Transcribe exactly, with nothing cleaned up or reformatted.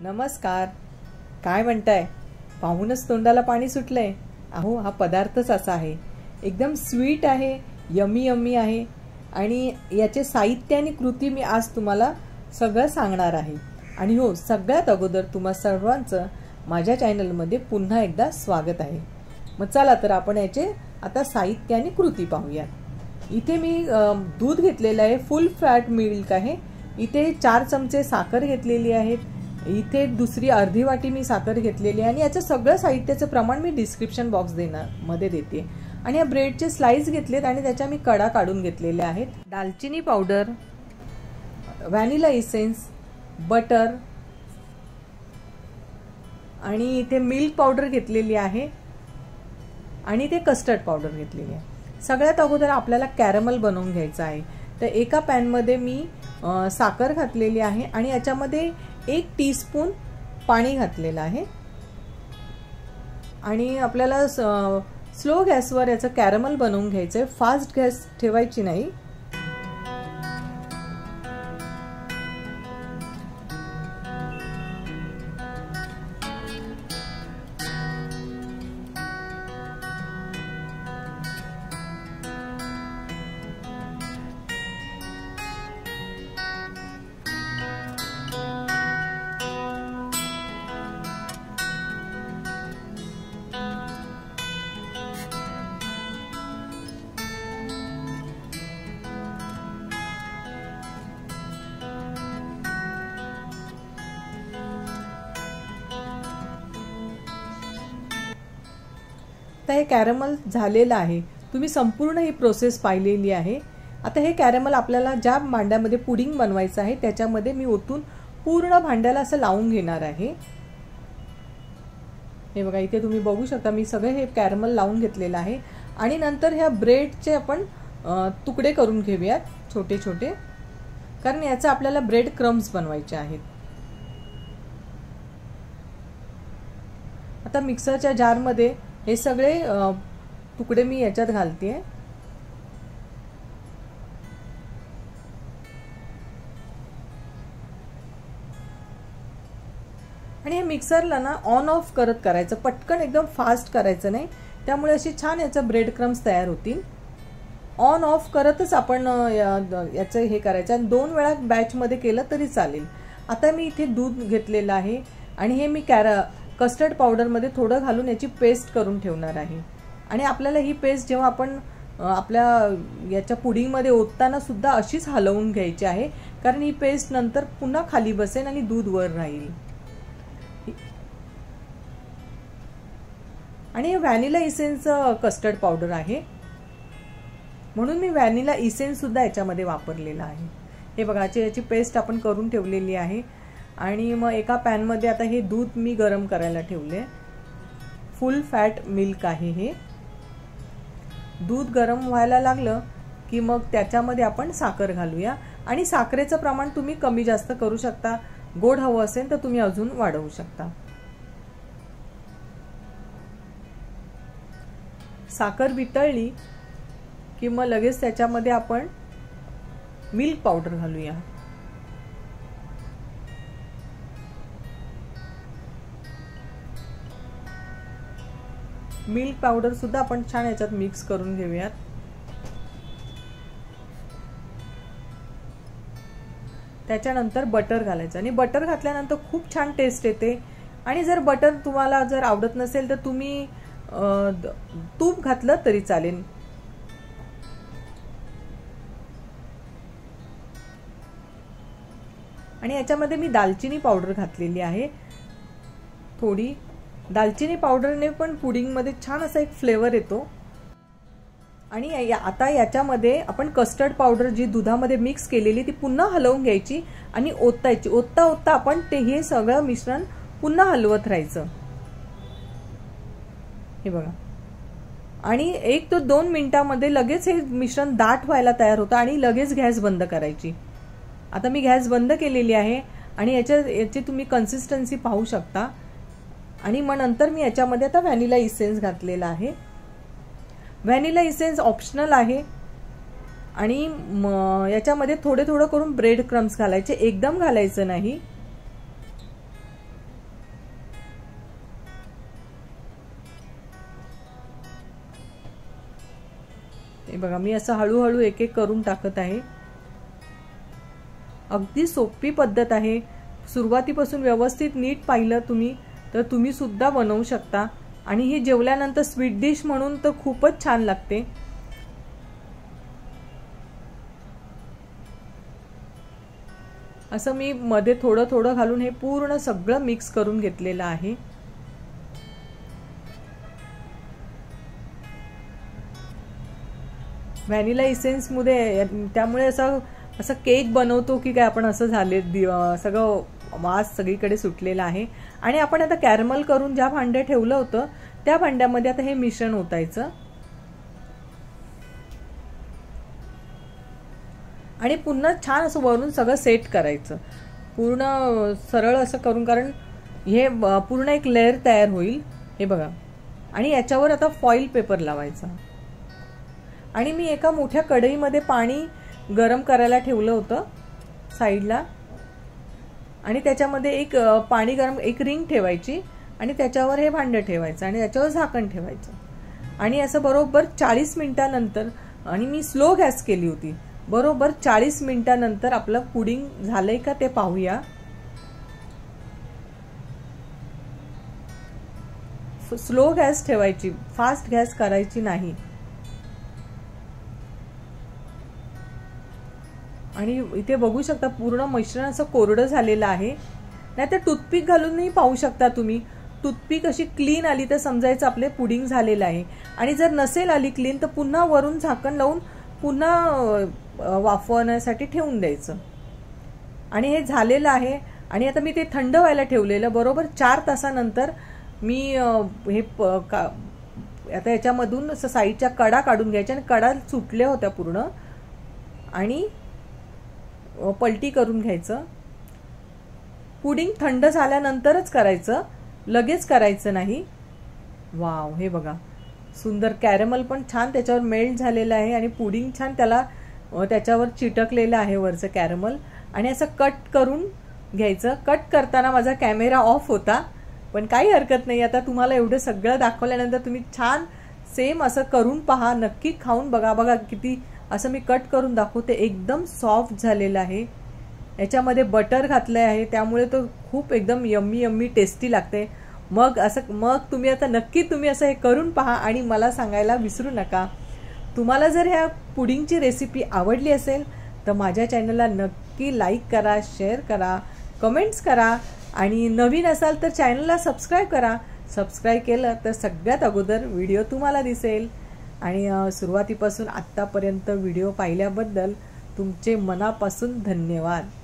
नमस्कार. काय म्हणताय? पाहूनच तोंडाला पाणी सुटलंय. अहो, हा पदार्थच असा आहे. एकदम स्वीट आहे, यमी यमी आहे आणि याचे साहित्य आणि कृती मी आज तुम्हाला सगळं सांगणार आहे. आणि हो, सगळ्यात अगोदर तुम्हा सर्वांचं माझ्या चॅनलमध्ये पुन्हा एकदा स्वागत आहे. मग चला तर आपण याचे आता साहित्य आणि कृती पाहूया. इथे मी दूध घेतलेलं आहे, फुल फॅट मिल्क आहे. इथे चार चमचे साखर घेतलेली आहे. इथे दुसरी अर्धी वाटी मी साखर घेतलेली आहे आणि याचं सगळं साहित्याचं प्रमाण मी डिस्क्रिप्शन बॉक्स देणार मध्ये देते. आणि या ब्रेडचे स्लाइस घेतलेत आणि त्याच्या मी कडा काढून घेतलेल्या आहेत. दालचिनी पावडर, व्हॅनिला इसेन्स, बटर आणि इथे मिल्क पावडर घेतलेली आहे आणि ते कस्टर्ड पावडर घेतलेली आहे. सगळ्यात अगोदर आपल्याला कॅरमल बनवून घ्यायचं आहे. तर एका पॅन मध्ये मी साखर घातलेली आहे आणि याच्यामध्ये एक टीस्पून पाणी घातलेलं आहे आणि आपल्याला स्लो गॅसवर याचं कॅरमल बनवून घ्यायचं आहे. फास्ट गॅस ठेवायची नाही. हे कॅरमल झालेलं आहे. तुम्ही संपूर्ण ही प्रोसेस पाहिलेली आहे. आता हे कॅरमल आपल्याला ज्या भांड्यामध्ये पुडिंग बनवायचं आहे त्याच्यामध्ये मी ओतून पूर्ण भांड्याला असं लावून घेणार आहे. हे बघा, इथे तुम्ही बघू शकता मी सगळे हे कॅरमल लावून घेतलेलं आहे. आणि नंतर ह्या ब्रेडचे आपण तुकडे करून घेऊयात छोटे छोटे, कारण याचा आपल्याला ब्रेड क्रम्स बनवायचे आहेत. आता मिक्सरच्या जारमध्ये हे सगळे तुकडे मी याच्यात घालते आणि हे मिक्सरला ना ऑन ऑफ करत करायचं, पटकन एकदम फास्ट करायचं नाही, त्यामुळे अशी छान याचा ब्रेड क्रम्स तयार होतील. ऑन ऑफ करतच आपण याचं हे करायचं आणि दोन वेळा बॅच मध्ये केलं तरी चालेल. आता मी इथे दूध घेतलेलं आहे आणि हे मी कॅरा कस्टर्ड पावडर मध्ये थोडं घालून याची पेस्ट करून ठेवणार आहे. आणि आपल्याला ही पेस्ट जेव्हा आपण आपल्या याच्या पुडिंग मध्ये ओतताना सुद्धा अशीच हलवून घ्यायची आहे, कारण ही पेस्ट नंतर पुन्हा खाली बसेल आणि दूध वर राहील. आणि व्हॅनिला इसेन्स कस्टर्ड पावडर आहे म्हणून मी व्हॅनिला इसेन्स सुद्धा याच्यामध्ये वापरलेला आहे. हे बघा, याची पेस्ट आपण करून ठेवलेली आहे. आणि मग एका पॅन मध्ये आता हे दूध मी गरम करायला ठेवले. फुल फॅट मिल्क आहे हे. दूध गरम व्हायला लागलं की मग त्याच्यामध्ये आपण साखर घालूया आणि साखरेचं प्रमाण तुम्ही कमी जास्त करू शकता. गोड हवं असेल तर तुम्ही अजून वाढवू शकता. साखर वितळली की मग लगेच त्याच्यामध्ये आपण मिल्क पावडर घालूया. मिल्क पावडर सुद्धा आपण छान याच्यात मिक्स करून घेऊयात. त्याच्यानंतर बटर घालायचं आणि बटर घातल्यानंतर खूप छान टेस्ट येते. आणि जर बटर तुम्हाला जर आवडत नसेल तर तुम्ही तूप घातलं तरी चालेल. आणि याच्यामध्ये मी दालचिनी पावडर घातलेली आहे थोडी. दालचिनी पावडरने पण पुडिंग मध्ये छान असा एक फ्लेवर येतो. आणि या, आता याच्यामध्ये आपण कस्टर्ड पावडर जी दुधामध्ये मिक्स केलेली ती पुन्हा हलवून घ्यायची आणि ओतायची. ओतता ओतता आपण ते हे सगळं मिश्रण पुन्हा हलवत राहायचं. हे बघा, आणि एक ते दोन मिनिटांमध्ये लगेच हे मिश्रण दाट व्हायला तयार होतं आणि लगेच गॅस बंद करायची. आता मी गॅस बंद केलेली आहे आणि याच्या याची तुम्ही कन्सिस्टन्सी पाहू शकता. आणि मग नंतर मी याच्यामध्ये आता व्हॅनिला इसेन्स घातलेला आहे. व्हॅनिला इसेन्स ऑप्शनल आहे आणि याच्यामध्ये थोडे थोडं करून ब्रेड क्रम्स घालायचे, एकदम घालायचं नाही. हे बघा मी असं हळूहळू एक एक करून टाकत आहे. अगदी सोपी पद्धत आहे. सुरुवातीपासून व्यवस्थित नीट पाहिलं तुम्ही तर तुम्ही सुद्धा बनवू शकता आणि ही जेवल्यानंतर स्वीट डिश म्हणून तर खूपच छान लागते. असं मी मध्ये थोडं थोडं घालून हे पूर्ण सगळं मिक्स करून घेतलेलं आहे. व्हॅनिला इसेन्स मध्ये त्यामुळे असं असं केक बनवतो की काय आपण असं झाले सगळं वास सगळीकडे सुटलेला आहे. आणि आपण आता कॅरमल करून ज्या भांड्यात ठेवलं होतं त्या भांड्यामध्ये आता हे मिश्रण ओतायचं आणि पुन्हा छान असं वरून सगळं सेट करायचं पूर्ण सरळ असं करून, कारण हे पूर्ण एक लेअर तयार होईल. हे बघा. आणि याच्यावर आता फॉईल पेपर लावायचा. आणि मी एका मोठ्या कढईमध्ये पाणी गरम करायला ठेवलं होतं साईडला आणि त्याच्यामध्ये एक पाणी गरम एक रिंग ठेवायची आणि त्याच्यावर हे भांडं ठेवायचं आणि त्याच्यावर झाकण ठेवायचं आणि असं बरोबर चाळीस मिनिटानंतर, आणि मी स्लो गॅस केली होती, बरोबर चाळीस मिनिटानंतर आपलं पुडिंग झालंय का ते पाहूया. स्लो गॅस ठेवायची, फास्ट गॅस करायची नाही. आणि इथे बघू शकता पूर्ण मिश्रण असं कोरडं झालेलं आहे. नाहीतर टूथपिक घालूनही पाहू शकता तुम्ही. टूथपिक अशी क्लीन आली तर समजायचं आपले पुडिंग झालेलं आहे. आणि जर नसेल आली क्लीन तर पुन्हा वरून झाकण लावून पुन्हा वाफवण्यासाठी ठेवून द्यायचं. आणि हे झालेलं आहे. आणि आता मी ते थंड व्हायला ठेवलेलं. बरोबर चार तासानंतर मी हे आता याच्यामधून असं साईडच्या कडा काढून घ्यायच्या आणि कडा सुटल्या होत्या पूर्ण आणि पलटी करून घ्यायचं. पुडिंग थंड झाल्यानंतरच करायचं, लगेच करायचं नाही. वाव, हे बघा सुंदर कॅरमल पण छान त्याच्यावर मेल्ट झालेलं आहे आणि पुडिंग छान त्याला त्याच्यावर चिटकलेलं आहे वरचं कॅरमल. आणि असं कट करून घ्यायचं. कट करताना माझा कॅमेरा ऑफ होता पण काही हरकत नाही. आता तुम्हाला एवढं सगळं दाखवल्यानंतर तुम्ही छान सेम असं करून पहा, नक्की खाऊन बघा. बघा किती असं मी कट करून दाखवते, एकदम सॉफ्ट झालेलं आहे. याच्यामध्ये बटर घातलं आहे त्यामुळे तो खूप एकदम यम्मी यम्मी टेस्टी लागते. मग असं मग तुम्ही आता नक्की तुम्ही असं हे करून पहा आणि मला सांगायला विसरू नका. तुम्हाला जर ह्या पुडिंगची रेसिपी आवडली असेल तर माझ्या चॅनलला नक्की लाईक करा, शेअर करा, कमेंट्स करा आणि नवीन असाल तर चॅनलला सबस्क्राईब करा. सबस्क्राईब केलं तर सगळ्यात अगोदर व्हिडिओ तुम्हाला दिसेल. आणि सुरुवातीपासून आत्तापर्यंत व्हिडिओ पाहिल्याबद्दल तुमचे मनापासून धन्यवाद.